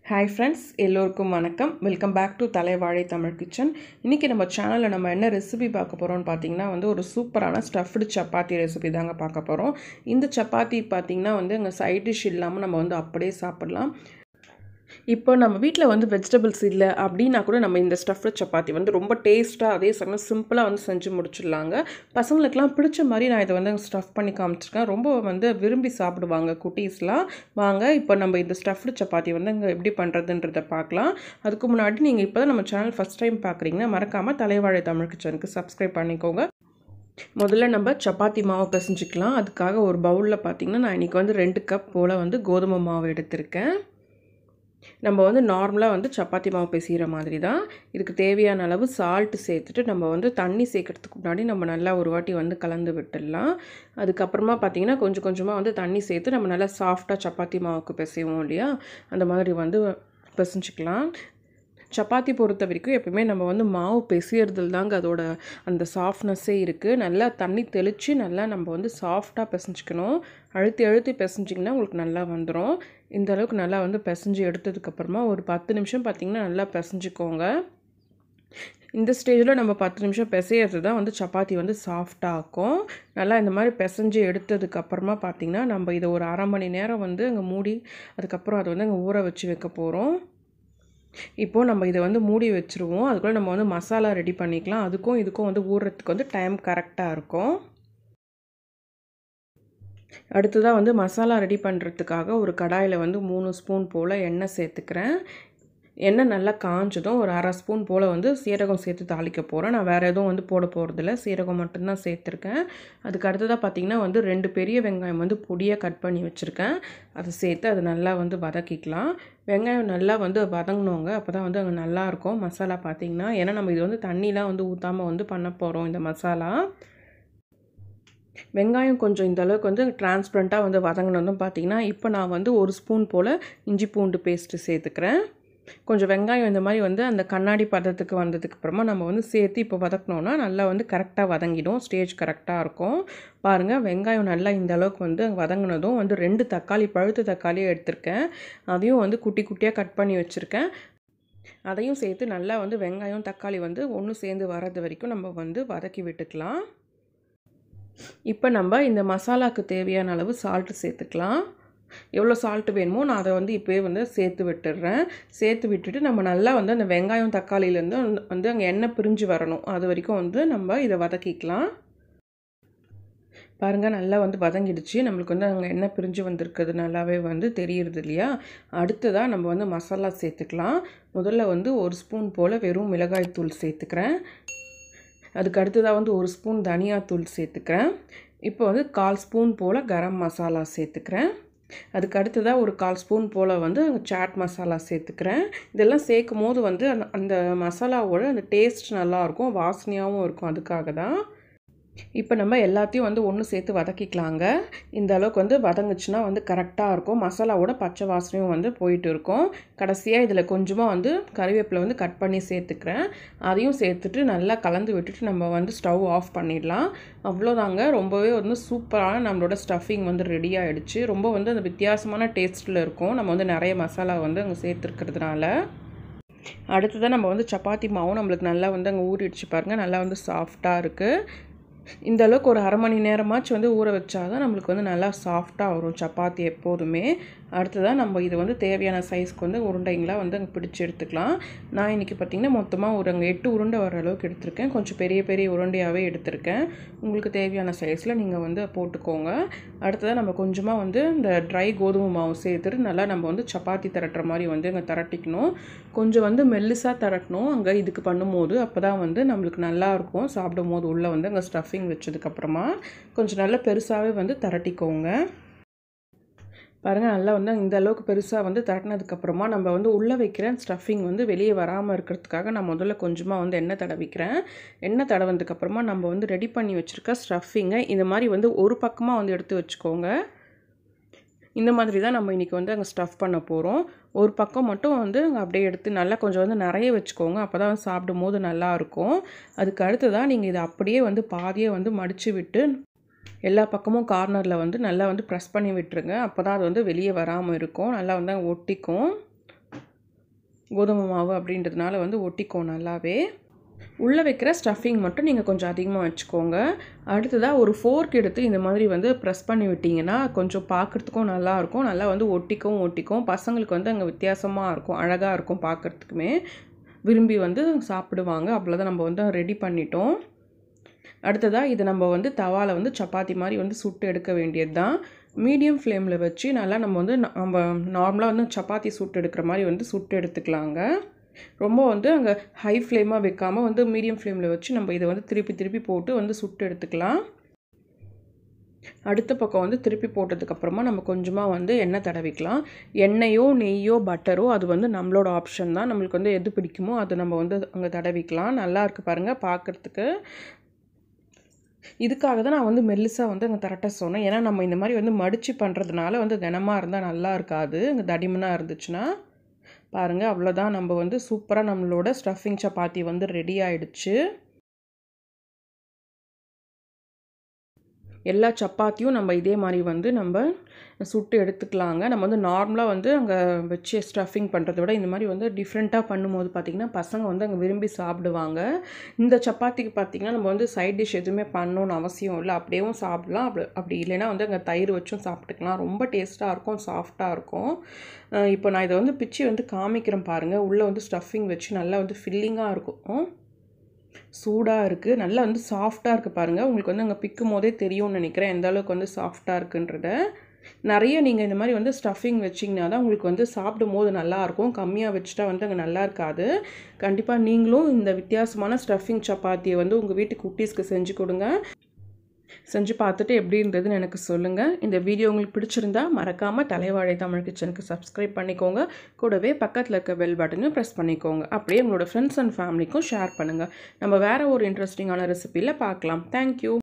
Hi friends, எல்லோருக்கும் வணக்கம். Welcome back to Thalaivazhai Tamil kitchen. இன்றைக்கி நம்ம சேனலில் நம்ம என்ன ரெசிபி பார்க்க போகிறோம்னு பார்த்தீங்கன்னா ஒரு சூப்பரான ஸ்டஃப்டு சப்பாத்தி ரெசிபி தாங்க பார்க்க போகிறோம். இந்த சப்பாத்தி பார்த்திங்கன்னா அங்கே சைட் டிஷ் இல்லாமல் நம்ம அப்படியே சாப்பிடலாம். இப்போ நம்ம வீட்டில் வெஜிடபிள்ஸ் இல்லை அப்படின்னா கூட நம்ம இந்த ஸ்டஃப்டு சப்பாத்தி ரொம்ப டேஸ்ட்டாக அதே சமயம் சிம்பிளாக செஞ்சு முடிச்சிடலாங்க. பசங்களுக்கெல்லாம் பிடிச்ச மாதிரி நான் இதை ஸ்டஃப் பண்ணி காமிச்சிருக்கேன். ரொம்ப விரும்பி சாப்பிடுவாங்க குட்டீஸ்லாம். வாங்க இப்போ நம்ம இந்த ஸ்டஃப்டு சப்பாத்தி இங்கே எப்படி பண்ணுறதுன்றதை பார்க்கலாம். அதுக்கு முன்னாடி நீங்கள் இப்போ தான் நம்ம சேனல் ஃபஸ்ட் டைம் பார்க்குறீங்கன்னா மறக்காமல் தலைவாழை தமிழ் கிச்சனுக்கு சப்ஸ்கிரைப் பண்ணிக்கோங்க. முதல்ல நம்ம சப்பாத்தி மாவு பிசைஞ்சிக்கலாம். அதுக்காக ஒரு பவுலில் பார்த்திங்கன்னா நான் இன்றைக்கி 2 கப் போல் கோதுமை மாவு எடுத்திருக்கேன். நம்ம நார்மலாக சப்பாத்தி மாவு பிசைகிற மாதிரி தான். இதுக்கு தேவையான அளவு சால்ட்டு சேர்த்துட்டு நம்ம தண்ணி சேர்க்கறதுக்கு முன்னாடி நம்ம நல்லா ஒரு வாட்டி கலந்து விட்டுடலாம். அதுக்கப்புறமா பார்த்திங்கன்னா கொஞ்சம் கொஞ்சமாக தண்ணி சேர்த்து நம்ம நல்லா சாஃப்டாக சப்பாத்தி மாவுக்கு பிசைவோம் இல்லையா, அந்த மாதிரி பிசைஞ்சிக்கலாம். சப்பாத்தி பொறுத்த வரைக்கும் எப்பவுமே நம்ம மாவு பிசையறதுல தாங்க அதோட அந்த சாஃப்ட்னஸ்ஸே இருக்குது. நல்லா தண்ணி தெளித்து நல்லா நம்ம சாஃப்டாக பிசைஞ்சிக்கணும். அழுத்தி அழுத்தி பிசைஞ்சிங்கன்னா உங்களுக்கு நல்லா வந்துடும். இந்த அளவுக்கு நல்லா பிசைஞ்சு எடுத்ததுக்கப்புறமா ஒரு 10 நிமிஷம் பார்த்திங்கன்னா நல்லா பிசைஞ்சிக்கோங்க. இந்த ஸ்டேஜில் நம்ம 10 நிமிஷம் பிசையிறது தான் சப்பாத்தி சாஃப்டாக ஆக்கும். நல்லா இந்த மாதிரி பிசைஞ்சு எடுத்ததுக்கப்புறமா பார்த்திங்கன்னா நம்ம இதை ஒரு அரை மணி நேரம் அங்கே மூடி அதுக்கப்புறம் அதை அங்கே ஊற வச்சு வைக்க போகிறோம். இப்போது நம்ம இதை மூடி வச்சுருவோம். அதுக்குள்ளே நம்ம மசாலா ரெடி பண்ணிக்கலாம். அதுக்கும் இதுக்கும் ஊறுறதுக்கு டைம் கரெக்டாக இருக்கும். அடுத்ததாக மசாலா ரெடி பண்ணுறதுக்காக ஒரு கடாயில் 3 ஸ்பூன் போல் எண்ணெய் சேர்த்துக்கிறேன். எண்ணெய் நல்லா காஞ்சதும் ஒரு அரை ஸ்பூன் போல் சீரகம் சேர்த்து தாளிக்க போகிறேன். நான் வேறு எதுவும் போட போகிறதில்ல, சீரகம் மட்டும்தான் சேர்த்துருக்கேன். அதுக்கு அடுத்ததாக பார்த்திங்கன்னா 2 பெரிய வெங்காயம் பொடியாக கட் பண்ணி வச்சுருக்கேன். அதை சேர்த்து அது நல்லா வதக்கிக்கலாம். வெங்காயம் நல்லா வதங்கினோங்க, அப்போ தான் அங்கே நல்லாயிருக்கும் மசாலா பார்த்திங்கன்னா. ஏன்னா நம்ம இது தண்ணிலாம் ஊற்றாமல் பண்ண போகிறோம் இந்த மசாலா. வெங்காயம் கொஞ்சம் இந்த அளவுக்கு டிரான்ஸ்பரண்ட்டாக வதங்கினதும் பார்த்திங்கன்னா இப்போ நான் 1 ஸ்பூன் போல் இஞ்சி பூண்டு பேஸ்ட்டு சேர்த்துக்கிறேன். கொஞ்சம் வெங்காயம் இந்த மாதிரி அந்த கண்ணாடி பதத்துக்கு வந்ததுக்கப்புறமா நம்ம சேர்த்து இப்போ வதக்கினோன்னா நல்லா கரெக்டாக வதங்கிடும். ஸ்டேஜ் கரெக்டாக இருக்கும். பாருங்கள், வெங்காயம் நல்லா இந்த அளவுக்கு வதங்கினதும் 2 தக்காளி, பழுத்த தக்காளியும் எடுத்திருக்கேன். அதையும் குட்டி குட்டியாக கட் பண்ணி வச்சுருக்கேன். அதையும் சேர்த்து நல்லா வெங்காயம் தக்காளி ஒன்று சேர்ந்து வர்றது வரைக்கும் நம்ம வதக்கி விட்டுக்கலாம். இப்போ நம்ம இந்த மசாலாவுக்கு தேவையான அளவு சால்ட்டு சேர்த்துக்கலாம். எவ்வளோ சால்ட்டு வேணுமோ நான் அதை இப்போயே சேர்த்து விட்டுடுறேன். சேர்த்து விட்டுட்டு நம்ம நல்லா அந்த வெங்காயம் தக்காளியிலேருந்து அங்கே எண்ணெய் பிரிஞ்சு வரணும். அது வரைக்கும் நம்ம இதை வதக்கிக்கலாம். பாருங்கள், நல்லா வதங்கிடுச்சு. நம்மளுக்கு அங்கே எண்ணெய் பிரிஞ்சு வந்திருக்கிறது நல்லாவே தெரியுறது இல்லையா. அடுத்ததாக நம்ம மசாலா சேர்த்துக்கலாம். முதல்ல 1 ஸ்பூன் போல் வெறும் மிளகாய் தூள் சேர்த்துக்கிறேன். அதுக்கு அடுத்ததாக 1 ஸ்பூன் தனியாத்தூள் சேர்த்துக்கிறேன். இப்போ 1/4 ஸ்பூன் போல் கரம் மசாலா சேர்த்துக்கிறேன். அதுக்கு அடுத்ததாக ஒரு 1/4 ஸ்பூன் போல் சாட் மசாலா சேர்த்துக்கிறேன். இதெல்லாம் சேர்க்கும் போது அந்த மசாலாவோட அந்த டேஸ்ட் நல்லாயிருக்கும், வாசனையாகவும் இருக்கும். அதுக்காக தான். இப்போ நம்ம எல்லாத்தையும் ஒன்று சேர்த்து வதக்கிக்கலாங்க. இந்த அளவுக்கு வதங்குச்சுன்னா கரெக்டாக இருக்கும். மசாலாவோட பச்சை வாசனையும் போயிட்டு இருக்கும். கடைசியாக இதில் கொஞ்சமாக கறிவேப்பிலை கட் பண்ணி சேர்த்துக்கிறேன். அதையும் சேர்த்துட்டு நல்லா கலந்து விட்டுட்டு நம்ம ஸ்டவ் ஆஃப் பண்ணிடலாம். அவ்வளோதாங்க. ரொம்பவே சூப்பரான நம்மளோட ஸ்டஃபிங் ரெடி ஆகிடுச்சு. ரொம்ப அந்த வித்தியாசமான டேஸ்ட்டில் இருக்கும். நம்ம நிறைய மசாலா அங்கே சேர்த்துருக்கிறதுனால. அடுத்ததான் நம்ம சப்பாத்தி மாவும் நம்மளுக்கு நல்லா அங்கே ஊறிடுச்சு பாருங்கள். நல்லா சாஃப்டாக இருக்குது. இந்த அளவுக்கு ஒரு அரை மணி நேரமாச்சு ஊற வச்சா தான் நம்மளுக்கு நல்லா சாஃப்டாக வரும் சப்பாத்தி எப்போதுமே. அடுத்ததாக நம்ம இது தேவையான சைஸ்க்கு உருண்டைங்களாக அங்கே பிடிச்சி எடுத்துக்கலாம். நான் இன்றைக்கி பார்த்திங்கன்னா மொத்தமாக ஒரு 8 உருண்டை வர அளவுக்கு எடுத்திருக்கேன். கொஞ்சம் பெரிய பெரிய உருண்டையாகவே எடுத்திருக்கேன். உங்களுக்கு தேவையான சைஸில் நீங்கள் போட்டுக்கோங்க. அடுத்ததாக நம்ம கொஞ்சமாக இந்த ட்ரை கோதுமை மாவு சேர்த்துட்டு நல்லா நம்ம சப்பாத்தி திரட்டுற மாதிரி அங்கே திரட்டிக்கணும். கொஞ்சம் மெல்லிசாக திரட்டணும் அங்கே இதுக்கு பண்ணும்போது. அப்போ தான் நம்மளுக்கு நல்லாயிருக்கும் சாப்பிடும் போது. உள்ளே அங்கே ஸ்டஃபிங் வச்சதுக்கப்புறமா கொஞ்சம் நல்லா பெருசாகவே திரட்டிக்கோங்க. பாருங்கள், நல்லா இந்த அளவுக்கு பெருசாக திரட்டினதுக்கப்புறமா நம்ம உள்ளே வைக்கிற ஸ்டஃபிங் வெளியே வராமல் இருக்கிறதுக்காக நான் முதல்ல கொஞ்சமாக எண்ணெய் தடவிக்கிறேன். எண்ணெய் தடவதுக்கப்புறமா நம்ம ரெடி பண்ணி வச்சுருக்க ஸ்டஃபிங்கை இந்த மாதிரி ஒரு பக்கமாக எடுத்து வச்சுக்கோங்க. இந்த மாதிரி தான் நம்ம இன்றைக்கி அங்கே ஸ்டஃப் பண்ண போகிறோம். ஒரு பக்கம் மட்டும் அப்படியே எடுத்து நல்லா கொஞ்சம் நிறைய வச்சுக்கோங்க. அப்போ தான் சாப்பிடும் போது நல்லாயிருக்கும். அதுக்கு அடுத்ததாக நீங்கள் இதை அப்படியே பாதியை மடித்து விட்டு எல்லா பக்கமும் கார்னரில் நல்லா ப்ரெஸ் பண்ணி விட்டுருங்க. அப்போ தான் அது வெளியே வராமல் இருக்கும். நல்லா ஒட்டிக்கும். கோதுமை மாவு அப்படின்றதுனால வந்து ஒட்டிக்கும் நல்லாவே. உள்ளே வைக்கிற ஸ்டஃபிங் மட்டும் நீங்கள் கொஞ்சம் அதிகமாக வச்சுக்கோங்க. அடுத்ததாக ஒரு ஃபோர்க் எடுத்து இந்த மாதிரி வந்து ப்ரெஸ் பண்ணி விட்டிங்கன்னா கொஞ்சம் பார்க்குறதுக்கும் நல்லாயிருக்கும். நல்லா வந்து ஒட்டிக்கும். பசங்களுக்கு வந்து அங்கே வித்தியாசமாக இருக்கும், அழகாக இருக்கும் பார்க்குறதுக்குமே. விரும்பி வந்து சாப்பிடுவாங்க. அவ்வளோதான், நம்ம வந்து ரெடி பண்ணிட்டோம். அடுத்ததாக இது நம்ம வந்து தவாவில் வந்து சப்பாத்தி மாதிரி வந்து சுட்டு எடுக்க வேண்டியது தான். மீடியம் ஃப்ளேமில் வச்சு நல்லா நம்ம வந்து நம்ம நார்மலாக வந்து சப்பாத்தி சுட்டு எடுக்கிற மாதிரி வந்து சுட்டு எடுத்துக்கலாங்க. ரொம்ப வந்து அங்கே ஹை ஃப்ளேமாக வைக்காமல் வந்து மீடியம் ஃப்ளேமில் வச்சு நம்ம இதை வந்து திருப்பி போட்டு வந்து சுட்டு எடுத்துக்கலாம். அடுத்த பக்கம் வந்து திருப்பி போட்டதுக்கப்புறமா நம்ம கொஞ்சமாக வந்து எண்ணெய் தடவிக்கலாம். எண்ணெயோ நெய்யோ பட்டரோ அது வந்து நம்மளோட ஆப்ஷன் தான். நம்மளுக்கு வந்து எது பிடிக்குமோ அது நம்ம வந்து அங்கே தடவிக்கலாம். நல்லா இருக்குது பாருங்கள் பார்க்குறதுக்கு. இதுக்காக தான் நான் வந்து மெல்லிசாக வந்து அங்கே தரட்ட சொன்னேன். ஏன்னா நம்ம இந்த மாதிரி வந்து மடித்து பண்ணுறதுனால வந்து கனமாக இருந்தால் நல்லா இருக்காது. அங்கே தடிமனாக இருந்துச்சுன்னா பாருங்கள், அவ்வளோதான். நம்ம வந்து சூப்பராக நம்மளோட ஸ்டஃபிங் சப்பாத்தி வந்து ரெடி ஆகிடுச்சு. எல்லா சப்பாத்தியும் நம்ம இதே மாதிரி வந்து நம்ம சுட்டு எடுத்துக்கலாங்க. நம்ம வந்து நார்மலாக வந்து அங்கே வச்சு ஸ்டஃபிங் பண்ணுறத விட இந்த மாதிரி வந்து டிஃப்ரெண்ட்டாக பண்ணும்போது பார்த்திங்கன்னா பசங்க வந்து அங்கே விரும்பி சாப்பிடுவாங்க. இந்த சப்பாத்திக்கு பார்த்திங்கன்னா நம்ம வந்து சைட் டிஷ் எதுவுமே பண்ணணுன்னு அவசியம் இல்லை. அப்படியேவும் சாப்பிடலாம். அப்படி இல்லைன்னா வந்து அங்கே தயிர் வச்சும் சாப்பிட்டுக்கலாம். ரொம்ப டேஸ்ட்டாக இருக்கும், சாஃப்டாக இருக்கும். இப்போ நான் இதை வந்து பிச்சு வந்து காமிக்கிறேன் பாருங்கள். உள்ளே வந்து ஸ்டஃபிங் வச்சு நல்லா வந்து ஃபில்லிங்காக இருக்கும். சூடாக இருக்குது, நல்லா வந்து சாஃப்டாக இருக்குது பாருங்கள். உங்களுக்கு வந்து அங்கே பிக்கும் போதே தெரியும்னு நினைக்கிறேன் எந்த அளவுக்கு வந்து சாஃப்டாக இருக்குன்றத. நிறைய நீங்கள் இந்த மாதிரி வந்து ஸ்டஃபிங் வச்சிங்கன்னா தான் உங்களுக்கு வந்து சாப்பிடும் போது நல்லாயிருக்கும். கம்மியாக வச்சுட்டா வந்து அங்கே நல்லா இருக்காது. கண்டிப்பாக நீங்களும் இந்த வித்தியாசமான ஸ்டஃபிங் சப்பாத்தியை வந்து உங்கள் வீட்டு குட்டீஸ்க்கு செஞ்சு கொடுங்க. செஞ்சு பார்த்துட்டு எப்படி இருந்ததுன்னு எனக்கு சொல்லுங்கள். இந்த வீடியோ உங்களுக்கு பிடிச்சிருந்தா மறக்காமல் தலைவாழை தமிழ் கிச்சனுக்கு சப்ஸ்கிரைப் பண்ணிக்கோங்க. கூடவே பக்கத்தில் இருக்க பெல் பட்டனையும் ப்ரெஸ் பண்ணிக்கோங்க. அப்படியே உங்களோட ஃப்ரெண்ட்ஸ் அண்ட் ஃபேமிலிக்கும் ஷேர் பண்ணுங்கள். நம்ம வேறு ஒரு இன்ட்ரெஸ்டிங்கான ரெசிபியில் பார்க்கலாம். தேங்க்யூ.